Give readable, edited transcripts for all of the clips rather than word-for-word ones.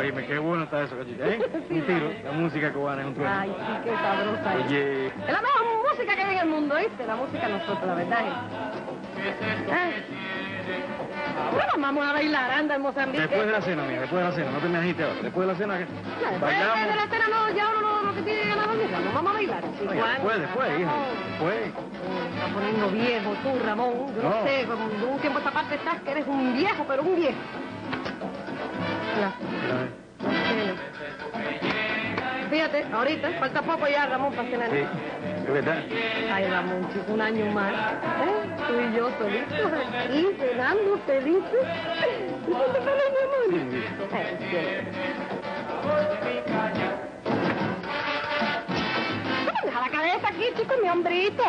Oye, qué bueno está eso, Cachita, ¿eh? Sí, un tiro, la música cubana es un trueno. Ay, sí, qué sabrosa. Oye... Es la mejor música que hay en el mundo, ¿viste? La música nosotros, la verdad es. Bueno, vamos a bailar, anda, en Mozambique. Después de la cena, mira, después de la cena, no te me agite ahora. Después de la cena, bailamos. Después de la cena, no, ya uno lo que tiene ganas de bailar. Vamos a bailar. Sí, Oye, después, hija, después. Te estás poniendo viejo tú, Ramón. Yo no sé, como de un tiempo a esta parte estás que eres un viejo, pero un viejo. Fíjate, ahorita, falta poco ya, Ramón, para cenar. Sí, es verdad. Ay, Ramón, chico, un año más. Tú y yo solitos aquí, cenando felices. ¿Y tú te feliz, mi amor? Sí. Deja la cabeza aquí, chico, mi hombrito.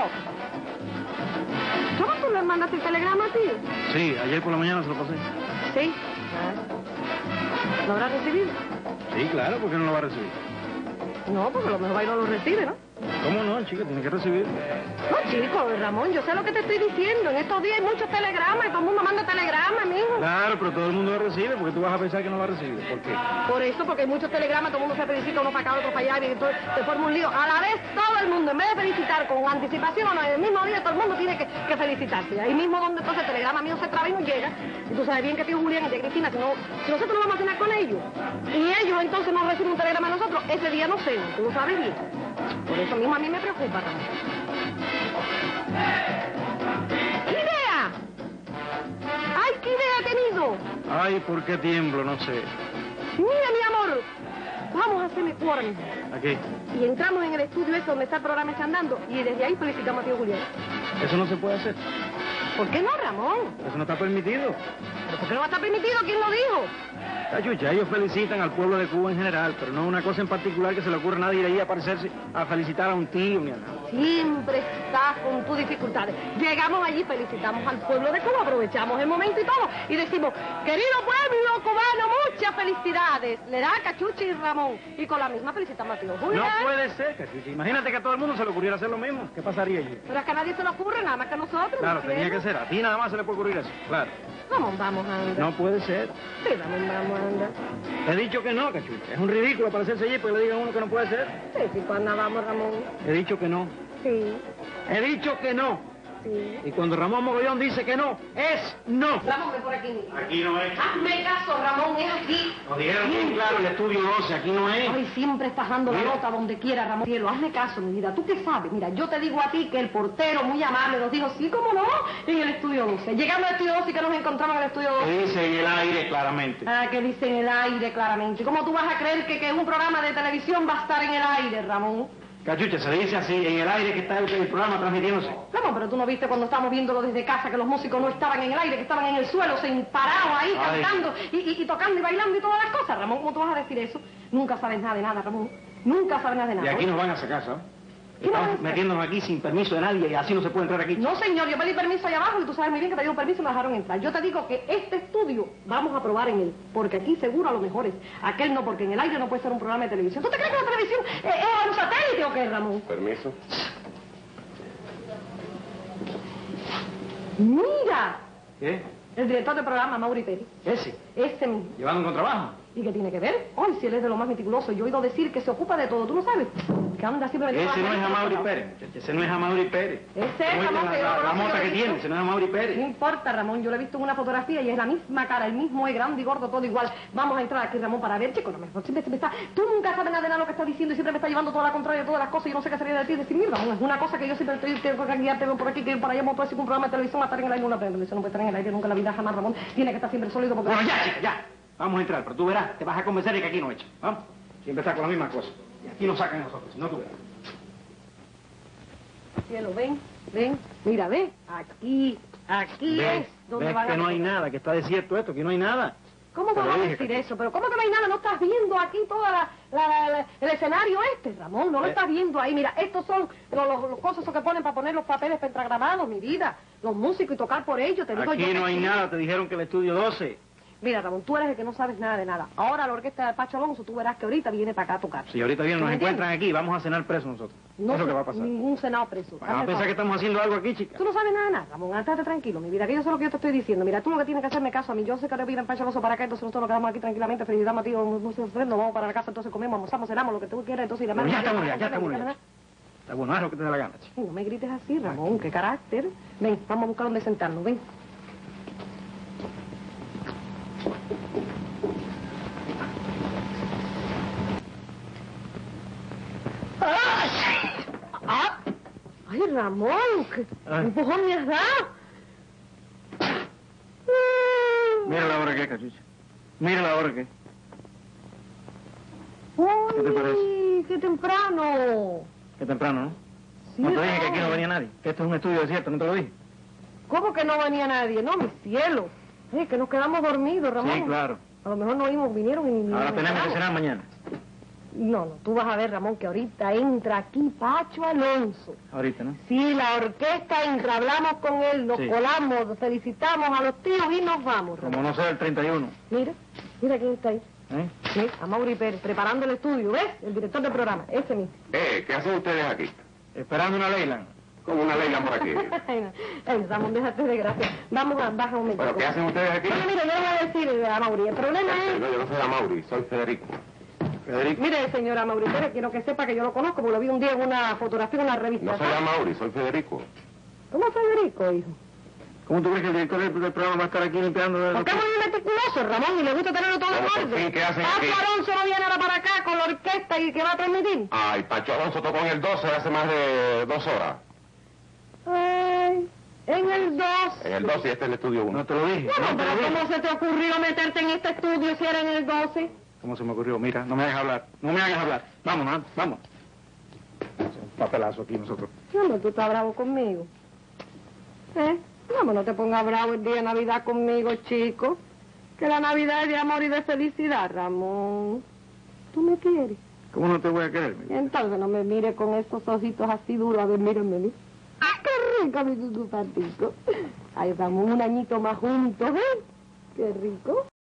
¿Cómo tú le mandaste el telegrama a ti? Sí, ayer por la mañana se lo pasé. Sí. ¿Lo habrás recibido? Sí, claro, ¿por qué no lo va a recibir? No, porque a lo mejor ahí no lo recibe, ¿no? ¿Cómo no, chica? Tiene que recibir. No, chico, Ramón, yo sé lo que te estoy diciendo. En estos días hay muchos telegramas y todo el mundo manda telegramas, mijo. Claro, pero todo el mundo lo recibe, porque tú vas a pensar que no lo va a recibir. ¿Por qué? Por eso, porque hay muchos telegramas, todo el mundo se felicita, uno para acá, otro para allá, y entonces se forma un lío. A la vez, todo el mundo, en vez de felicitar con anticipación, en el mismo día todo el mundo tiene que felicitarse. Ahí mismo donde entonces el telegrama mío se traba y no llega. Y tú sabes bien que tío Julián y tía Cristina, si nosotros no vamos a cenar con ellos, y ellos entonces no reciben un telegrama a nosotros, ese día no cenan, tú lo sabes bien. Por eso mismo a mí me preocupa, Ramón. ¡Idea! ¡Ay, qué idea he tenido! Ay, ¿por qué tiemblo? No sé. Mira, mi amor, vamos a hacerme ahora mismo. ¿Aquí? Y entramos en el estudio ese donde está el programa andando y desde ahí felicitamos a tío Julián. Eso no se puede hacer. ¿Por qué no, Ramón? Eso no está permitido. ¿Pero por qué no va a estar permitido? ¿Quién lo dijo? Cachucha, ellos felicitan al pueblo de Cuba en general, pero no es una cosa en particular que se le ocurra a nadie ir ahí a aparecerse a felicitar a un tío ni a nada. Siempre estás con tus dificultades. Llegamos allí, felicitamos al pueblo de Cuba, aprovechamos el momento y todo, y decimos, querido pueblo cubano, muchas felicidades. Le da a Cachucha y Ramón, y con la misma felicitamos a tío Julián. No puede ser, Cachucha. Imagínate que a todo el mundo se le ocurriera hacer lo mismo. ¿Qué pasaría allí? Pero es que a nadie se le ocurre, nada más que a nosotros. Claro, ¿no tenía crees? que ser. A ti nada más se le puede ocurrir eso, claro. Ramón, vamos, anda. No puede ser. Sí, Ramón, vamos, anda. He dicho que no, Cachucha. Es un ridículo aparecerse allí porque le digan a uno que no puede ser. Sí, sí, cuando vamos, Ramón. He dicho que no. Sí, He dicho que no. sí. Y cuando Ramón Mogollón dice que no, es no. Ramón, ven por aquí mismo. Aquí no es. Hazme caso, Ramón, es aquí. Nos dijeron bien claro el estudio 12, aquí no es. Ay, siempre estás dando la Mira. nota donde quiera, Ramón. Cielo, hazme caso, mi vida. ¿Tú qué sabes? Mira, yo te digo a ti que el portero, muy amable, nos dijo, sí, cómo no, en el estudio 12. Llegamos al estudio 12 y que nos encontramos en el estudio 12. Dice en el aire claramente. Ah, que dice en el aire, claramente. ¿Cómo tú vas a creer que un programa de televisión va a estar en el aire, Ramón? Cachucha, se le dice así, en el aire que está el programa transmitiéndose. Ramón, pero tú no viste cuando estábamos viéndolo desde casa que los músicos no estaban en el aire, que estaban en el suelo, parados ahí, Ay. cantando y tocando y bailando y todas las cosas. Ramón, ¿cómo tú vas a decir eso? Nunca sabes nada de nada, Ramón. Nunca sabes nada de nada. Y aquí nos van a sacar, ¿sabes? ¿Qué van a Estamos hacer? metiéndonos aquí sin permiso de nadie y así no se puede entrar aquí. No, señor, yo pedí permiso allá abajo y tú sabes muy bien que pedí un permiso y me dejaron entrar. Yo te digo que este estudio vamos a probar en él, porque aquí seguro a lo mejor es. Aquel no, porque en el aire no puede ser un programa de televisión. ¿Tú te crees que la televisión es un satélite o qué, Ramón? Permiso. ¡Mira! ¿Qué? El director del programa, Mauri Pérez. Ese. Ese mismo. Llevando un contrabajo. ¿Y qué tiene que ver? Ay, si él es de lo más meticuloso. Yo he oído decir que se ocupa de todo. ¿Tú no sabes? Que anda siempre... Ese no es Amaury Pérez, muchacha. Ese no es Amaury Pérez. Ese es, Oiga, Ramón, que yo lo la conozco, mota yo lo que he tiene, visto. ese no es Amaury No Pérez. importa, Ramón, yo lo he visto en una fotografía y es la misma cara, el mismo es grande y gordo, todo igual. Vamos a entrar aquí, Ramón, para ver, chico, no me siempre me está... Tú nunca sabes nada de nada lo que estás diciendo y siempre me está llevando toda la contraria de todas las cosas y yo no sé qué sería de ti decir, mira, Ramón, es una cosa que yo siempre tengo que guiarte por aquí, que ir para allá, por decir que un programa de televisión va a estar en el aire, una televisión no puede estar en el aire nunca en la vida jamás, Ramón, tiene que estar siempre sólido porque... Bueno, ya, chica, ya. Vamos a entrar, pero tú verás, te vas a convencer de que aquí no echa. Vamos. Siempre está con la misma cosa. Y aquí nos sacan a nosotros, si no tú verás. Cielo, ven, mira, ve, aquí es donde ¿Ves van a... que no hay nada, que está desierto esto, que no hay nada? ¿Cómo Te te lo vas a dije, decir Cachucha. eso? ¿Pero cómo que no hay nada? ¿No estás viendo aquí todo el escenario este, Ramón? ¿No lo estás viendo ahí? Mira, estos son los cosas que ponen para poner los papeles pentagramados, mi vida. Los músicos y tocar por ellos, te digo yo. Aquí no que hay sí. nada, te dijeron que el estudio 12. Mira, Ramón, tú eres el que no sabes nada de nada. Ahora la orquesta de Pacho Alonso, tú verás que ahorita viene para acá a tocar. Si ahorita vienen, ¿Tú nos me encuentran entiendes? aquí, vamos a cenar presos nosotros. No es lo sé, que va a pasar. ningún senado preso. Van a pensar que estamos haciendo algo aquí, chica. Tú no sabes nada de nada, Ramón. Estate tranquilo, mi vida, que yo sé lo que yo te estoy diciendo. Mira, tú lo que tienes que hacerme caso a mí. Yo sé que ahora viene Pacho Alonso para acá, entonces nosotros nos quedamos aquí tranquilamente, felicitamos a ti, nos vamos para la casa, entonces comemos, almorzamos, cenamos, lo que tú quieras, entonces... Pero ya está muy bien. Está bueno, haz lo que te dé la gana, chica. No me grites así, Ramón, qué carácter. Ven, vamos a buscar dónde sentarnos, ven. ¡Ay, Ramón! ¿Qué empujón me has dado? Mira la hora que es, cachucha. Mira la hora que es. ¿Qué te parece? ¡Qué temprano! Qué temprano, ¿no? Sí, No te dije que aquí Ramón. no venía nadie. Que esto es un estudio desierto, ¿no te lo dije? ¿Cómo que no venía nadie? No, mi cielo. Que nos quedamos dormidos, Ramón. Sí, claro. A lo mejor no vimos, vinieron y... Ahora tenemos que cenar mañana. No, tú vas a ver, Ramón, que ahorita entra aquí Pacho Alonso. Ahorita, ¿no? Sí, la orquesta entra, hablamos con él, nos Sí. colamos, felicitamos a los tíos y nos vamos, Como Ramón. no sea el 31. Mira quién está ahí. ¿Eh? Sí, a Mauri Pérez, preparando el estudio, ¿ves? El director del programa, ese mismo. ¿Qué hacen ustedes aquí? Esperando una Leyland. Como una Leila por aquí. Ay, Ramón, déjate de gracia. Vamos, baja un momento. ¿Pero qué hacen ustedes aquí? Bueno, mire, yo le voy a decir a Mauri, el problema es... No, yo no soy Amaury, soy Federico. Federico. Mire, señora Mauri Pérez, quiero que sepa que yo lo conozco, porque lo vi un día en una fotografía en una revista. No soy Amaury, soy Federico. ¿Cómo Federico, hijo? ¿Cómo tú crees que el director del programa va a estar aquí limpiando? Porque es muy meticuloso, Ramón, y le gusta tenerlo todo en Bueno, por orden. fin, ¿qué hacen aquí? Pacho Alonso no viene ahora para acá con la orquesta y que va a transmitir. Ay, Pacho Alonso tocó en el 12 hace más de 2 horas. Ay, en el 2. En el 12 y este es el estudio 1. No te lo dije. Bueno, no te pero lo dije. ¿cómo se te ocurrió meterte en este estudio si era en el 12? ¿Cómo se me ocurrió? Mira, no me hagas hablar. No me hagas hablar. Vamos, man, vamos. Un papelazo aquí nosotros. No, tú estás bravo conmigo. No te pongas bravo el día de Navidad conmigo, chico. Que la Navidad es de amor y de felicidad, Ramón. ¿Tú me quieres? ¿Cómo no te voy a querer? Mi vida? Entonces no me mire con esos ojitos así duros. A ver, mírame, mira. ¡Ah, qué rico, mi tutupatico! Ay, Ramón, un añito más juntos, ¿eh? ¡Qué rico!